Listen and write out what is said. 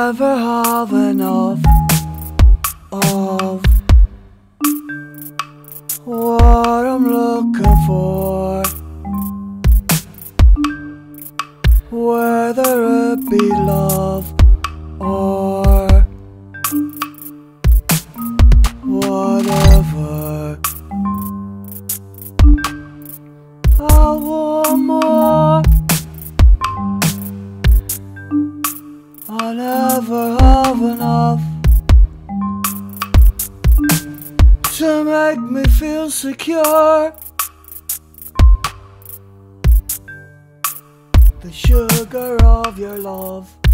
never have enough of what I'm looking for, whether it be love or whatever. I want more. I'll never have enough to make me feel secure. The sugar of your love